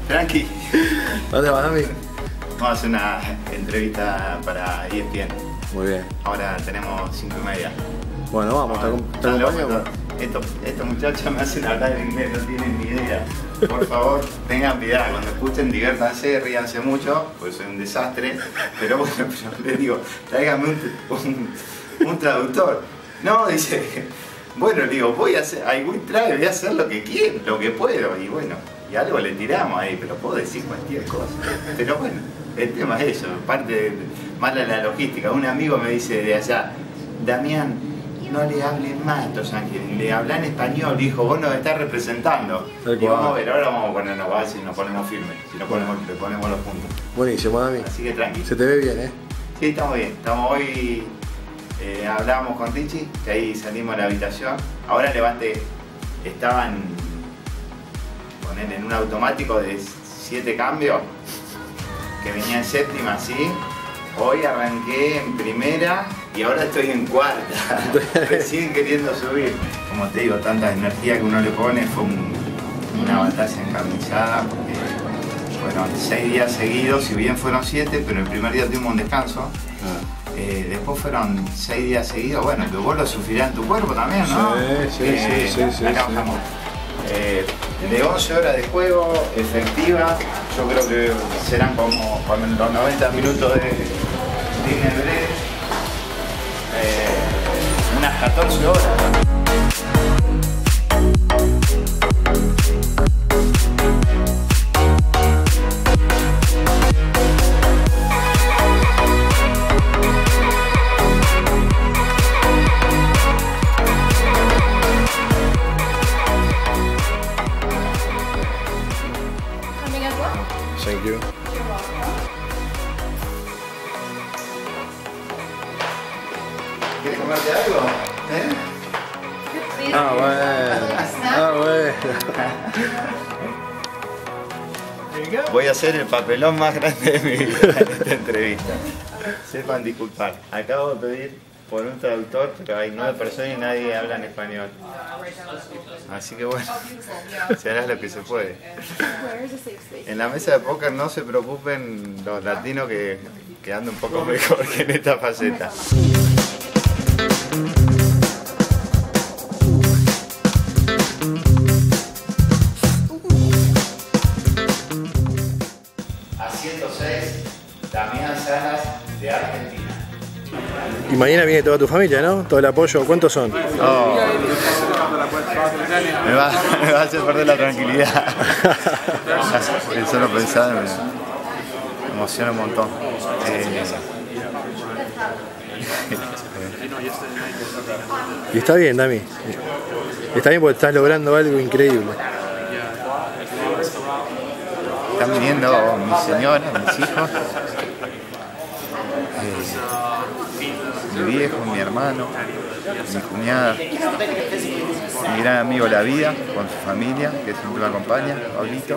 Tranqui. ¿Dónde vas, Dami? Vamos a hacer una entrevista para ESPN. Muy bien. Ahora tenemos 5:30. Bueno, vamos, te acompaño. Estos muchachos me hacen hablar en inglés, no tienen ni idea. Por favor, tengan piedad, cuando escuchen, diviértanse, ríanse mucho, pues soy un desastre. Pero bueno, les digo, tráigame un traductor. No, dice, bueno, digo, voy a hacer, voy a hacer lo que quiero, lo que puedo. Y bueno, y algo le tiramos ahí, pero puedo decir cualquier cosa. Pero bueno, el tema es eso, parte mala la logística. Un amigo me dice de allá, Damián, no le hables más a estos ángeles, le hablan en español, dijo, vos nos estás representando. Y vamos a ver, ahora vamos a ponernos, a ver si nos ponemos firmes, si le ponemos los puntos. Buenísimo, Dami. Así que tranqui. Se te ve bien, ¿eh? Sí, estamos bien. Estamos hoy, hablábamos con Richie, que ahí salimos a la habitación. Ahora estaban en un automático de 7 cambios, que venía en séptima, ¿sí? Hoy arranqué en primera y ahora estoy en cuarta, recién queriendo subir. Como te digo, tanta energía que uno le pone, fue una batalla encarnizada porque fueron 6 días seguidos, si bien fueron 7, pero el primer día tuvimos un descanso. Después fueron 6 días seguidos, bueno, que vos lo sufrirás en tu cuerpo también, ¿no? Sí. Acá bajamos. De 11 horas de juego, efectiva, yo creo que serán como los 90 minutos de libre, unas 14 horas. Thank you. ¿Quieres comerte algo? Bueno. Voy a hacer el papelón más grande de mi vida en esta entrevista. Sepan disculpar. Acabo de pedir por un traductor, pero hay 9 personas y nadie habla en español. Así que bueno, se hará lo que se puede. En la mesa de póker no se preocupen los latinos que ando un poco mejor que en esta faceta. A 106, Damián Salas de Argentina. Y mañana viene toda tu familia, ¿no? Todo el apoyo. ¿Cuántos son? Oh, me va a hacer perder la tranquilidad. El solo pensar me emociona un montón. Y está bien, Dami. Está bien porque estás logrando algo increíble. Están viniendo mi señora, mis hijos, mi viejo, mi hermano, mi cuñada, mi gran amigo La Vida, con su familia, que siempre me acompaña, Pablito.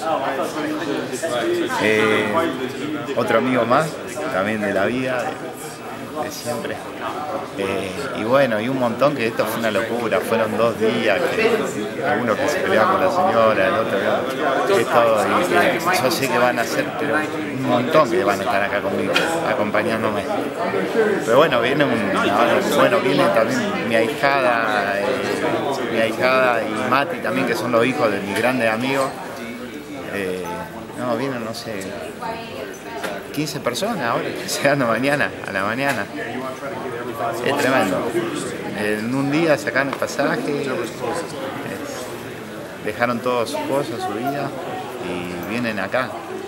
Otro amigo más, también de La Vida, de siempre. Y bueno, y un montón, que esto fue una locura, fueron 2 días, algunos que se peleaban con la señora, el otro que todo, y yo sé que van a ser, pero un montón que van a estar acá conmigo, acompañándome. Pero bueno, viene viene también mi ahijada y Mati también, que son los hijos de mis grandes amigos. Vienen, no sé, 15 personas ahora, llegando mañana, a la mañana. Es tremendo. En un día sacaron el pasaje, dejaron todas sus cosas, su vida, y vienen acá.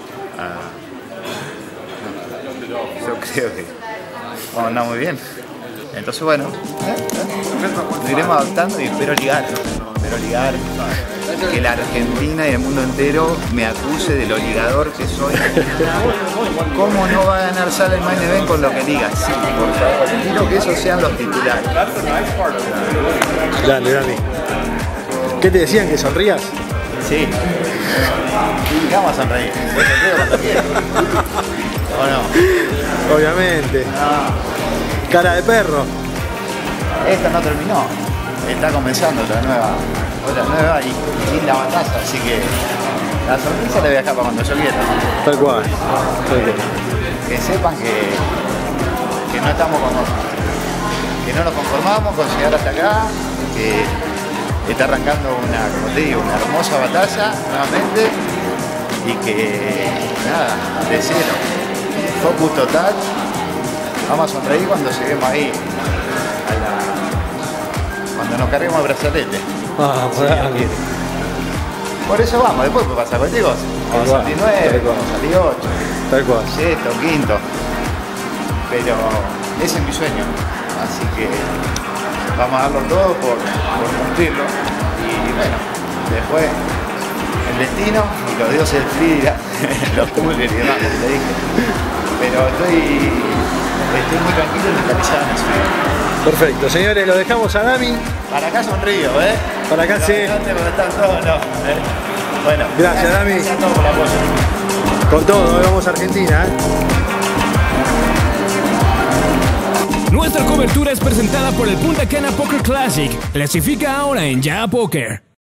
Yo creo que vamos a andar muy bien. Entonces bueno, nos iremos adaptando y espero ligar. Que la Argentina y el mundo entero me acuse de lo ligador que soy. ¿Cómo no va a ganar Sala el main event con lo que diga? Sí, por favor, quiero que esos sean los titulares. Grande, Dami. ¿Qué te decían? ¿Que sonrías? Sí. Vamos a sonreír. ¿O no? Obviamente. Cara de perro. Esta no terminó. Está comenzando otra nueva y linda batalla, así que La sonrisa la voy a dejar para cuando yo quiera. Tal cual. Que sepan que no estamos que no nos conformamos con llegar hasta acá, que está arrancando como te digo, una hermosa batalla nuevamente y que nada, de cero, focus total, vamos a sonreír cuando lleguemos ahí, cuando nos carguemos el brazalete. Por eso vamos, después puede pasar contigo, con 69, con 68, tal cual, sexto, quinto, pero ese es mi sueño, así que vamos a darlo todo por cumplirlo y bueno, después el destino y los dioses del free, los coolers y demás, como te dije, pero estoy muy tranquilo y mentalizado en eso. Perfecto, señores, lo dejamos a Dami. Para acá sonrío, Para acá sí. Bueno, gracias, Dami. Gracias a todos por el apoyo. Con todo, vamos a Argentina, Nuestra cobertura es presentada por el Punta Cana Poker Classic. Clasifica ahora en Ya Poker.